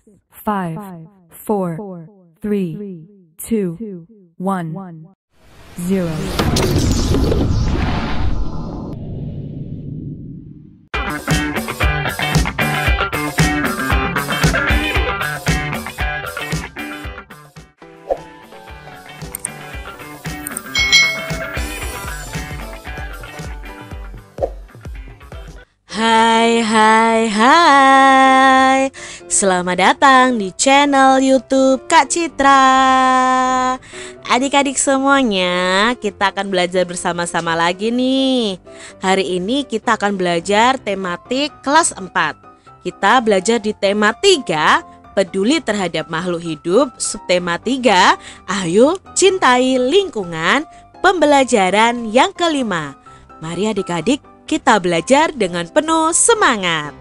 5, 4, 3, 2, 1, 0. Hai, selamat datang di channel YouTube Kak Citra. Adik-adik semuanya, kita akan belajar bersama-sama lagi nih. Hari ini kita akan belajar tematik kelas 4. Kita belajar di tema 3, peduli terhadap makhluk hidup. Subtema 3, ayo cintai lingkungan. Pembelajaran yang kelima. Mari adik-adik, kita belajar dengan penuh semangat.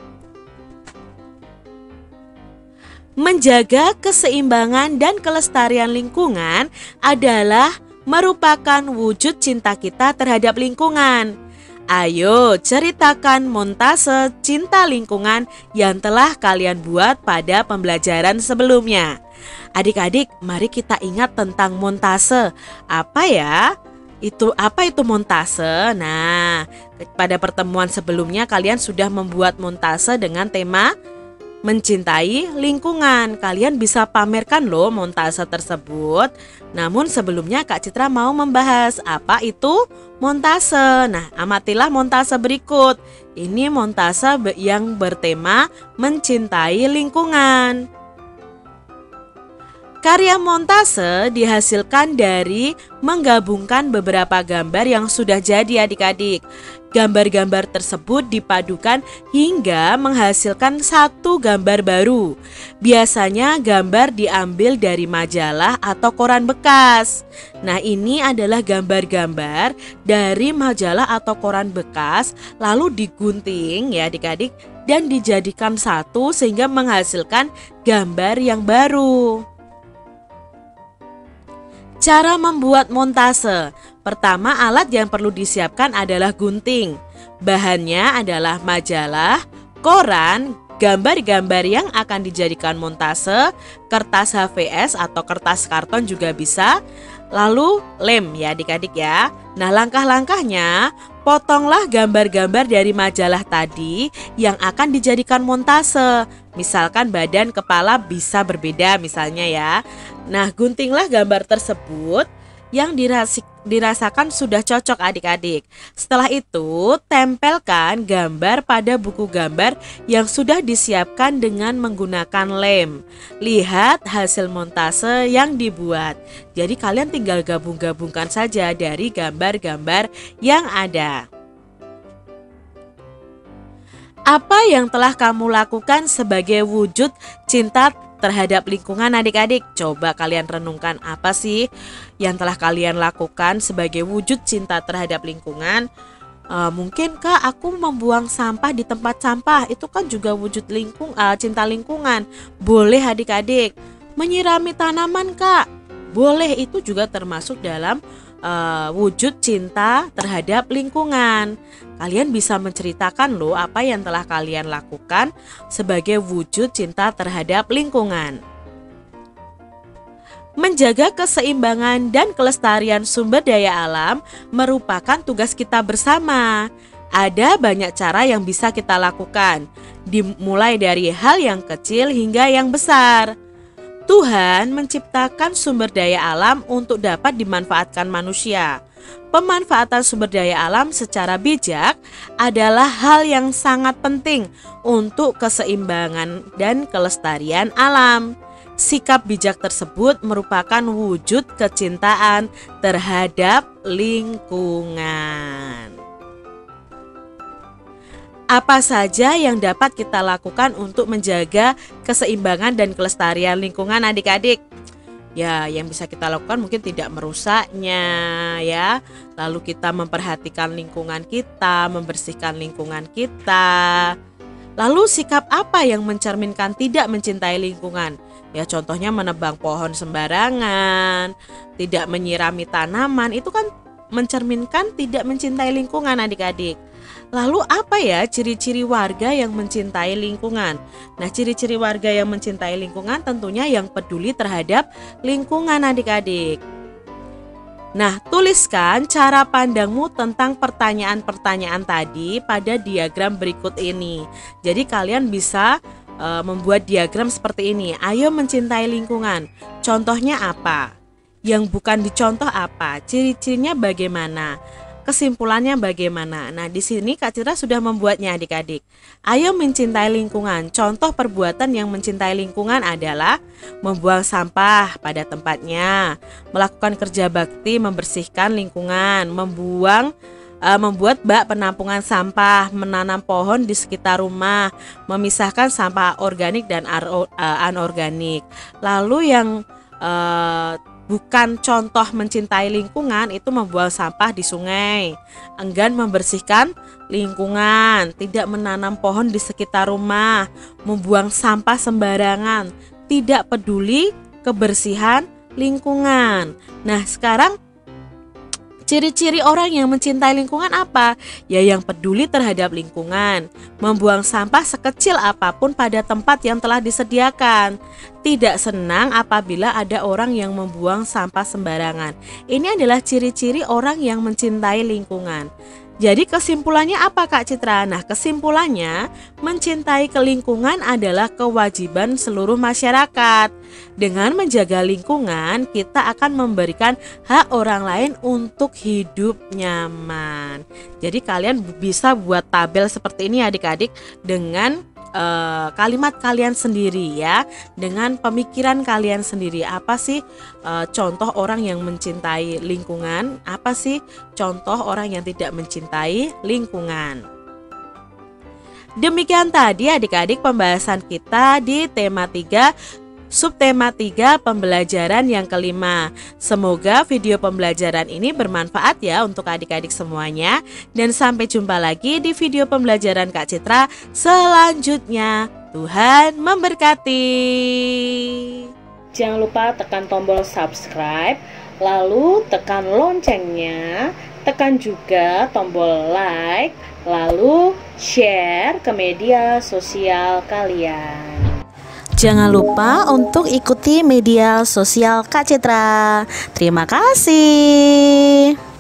Menjaga keseimbangan dan kelestarian lingkungan adalah merupakan wujud cinta kita terhadap lingkungan. Ayo ceritakan montase cinta lingkungan yang telah kalian buat pada pembelajaran sebelumnya. Adik-adik, mari kita ingat tentang montase. Apa itu montase? Nah, pada pertemuan sebelumnya kalian sudah membuat montase dengan tema mencintai lingkungan. Kalian bisa pamerkan loh montase tersebut. Namun sebelumnya Kak Citra mau membahas apa itu montase. Nah, amatilah montase berikut. Ini montase yang bertema mencintai lingkungan. Karya montase dihasilkan dari menggabungkan beberapa gambar yang sudah jadi adik-adik. Gambar-gambar tersebut dipadukan hingga menghasilkan satu gambar baru. Biasanya gambar diambil dari majalah atau koran bekas. Nah, ini adalah gambar-gambar dari majalah atau koran bekas lalu digunting ya adik-adik dan dijadikan satu sehingga menghasilkan gambar yang baru. Cara membuat montase. Pertama, alat yang perlu disiapkan adalah gunting. Bahannya adalah majalah, koran, gambar-gambar yang akan dijadikan montase, kertas HVS atau kertas karton juga bisa, lalu lem ya adik-adik ya. Nah, langkah-langkahnya, potonglah gambar-gambar dari majalah tadi yang akan dijadikan montase. Misalkan badan kepala bisa berbeda misalnya ya. Nah, guntinglah gambar tersebut yang dirasakan sudah cocok adik-adik. Setelah itu, tempelkan gambar pada buku gambar yang sudah disiapkan dengan menggunakan lem. Lihat hasil montase yang dibuat. Jadi kalian tinggal gabung-gabungkan saja dari gambar-gambar yang ada. Apa yang telah kamu lakukan sebagai wujud cinta terhadap lingkungan adik-adik? Coba kalian renungkan apa sih yang telah kalian lakukan sebagai wujud cinta terhadap lingkungan. Mungkin Kak, aku membuang sampah di tempat sampah, itu kan juga wujud cinta lingkungan. Boleh adik-adik. Menyirami tanaman Kak, boleh, itu juga termasuk dalam wujud cinta terhadap lingkungan. Kalian bisa menceritakan loh apa yang telah kalian lakukan sebagai wujud cinta terhadap lingkungan. Menjaga keseimbangan dan kelestarian sumber daya alam merupakan tugas kita bersama. Ada banyak cara yang bisa kita lakukan, dimulai dari hal yang kecil hingga yang besar. Tuhan menciptakan sumber daya alam untuk dapat dimanfaatkan manusia. Pemanfaatan sumber daya alam secara bijak adalah hal yang sangat penting untuk keseimbangan dan kelestarian alam. Sikap bijak tersebut merupakan wujud kecintaan terhadap lingkungan. Apa saja yang dapat kita lakukan untuk menjaga keseimbangan dan kelestarian lingkungan adik-adik? Ya, yang bisa kita lakukan mungkin tidak merusaknya ya. Lalu kita memperhatikan lingkungan kita, membersihkan lingkungan kita. Lalu sikap apa yang mencerminkan tidak mencintai lingkungan? Ya, contohnya menebang pohon sembarangan, tidak menyirami tanaman, itu kan mencerminkan tidak mencintai lingkungan adik-adik. Lalu apa ya ciri-ciri warga yang mencintai lingkungan? Nah, ciri-ciri warga yang mencintai lingkungan tentunya yang peduli terhadap lingkungan adik-adik. Nah, tuliskan cara pandangmu tentang pertanyaan-pertanyaan tadi pada diagram berikut ini. Jadi kalian bisa membuat diagram seperti ini. Ayo mencintai lingkungan. Contohnya apa? Yang bukan dicontoh apa? Ciri-cirinya bagaimana? Kesimpulannya bagaimana? Nah, di sini Kak Citra sudah membuatnya adik-adik. Ayo mencintai lingkungan. Contoh perbuatan yang mencintai lingkungan adalah membuang sampah pada tempatnya, melakukan kerja bakti membersihkan lingkungan, membuat bak penampungan sampah, menanam pohon di sekitar rumah, memisahkan sampah organik dan anorganik. Lalu yang bukan contoh mencintai lingkungan itu membuang sampah di sungai, enggan membersihkan lingkungan, tidak menanam pohon di sekitar rumah, membuang sampah sembarangan, tidak peduli kebersihan lingkungan. Nah, sekarang ciri-ciri orang yang mencintai lingkungan apa? Ya yang peduli terhadap lingkungan, membuang sampah sekecil apapun pada tempat yang telah disediakan, tidak senang apabila ada orang yang membuang sampah sembarangan. Ini adalah ciri-ciri orang yang mencintai lingkungan. Jadi kesimpulannya apa Kak Citra? Nah, kesimpulannya mencintai lingkungan adalah kewajiban seluruh masyarakat. Dengan menjaga lingkungan, kita akan memberikan hak orang lain untuk hidup nyaman. Jadi kalian bisa buat tabel seperti ini adik-adik dengan kalimat kalian sendiri ya, dengan pemikiran kalian sendiri. Apa sih contoh orang yang mencintai lingkungan? Apa sih contoh orang yang tidak mencintai lingkungan? Demikian tadi adik-adik pembahasan kita di tema 3, subtema 3 pembelajaran yang kelima. Semoga video pembelajaran ini bermanfaat ya untuk adik-adik semuanya. Dan sampai jumpa lagi di video pembelajaran Kak Citra selanjutnya. Tuhan memberkati. Jangan lupa tekan tombol subscribe, lalu tekan loncengnya, tekan juga tombol like, lalu share ke media sosial kalian. Jangan lupa untuk ikuti media sosial Kak Citra. Terima kasih.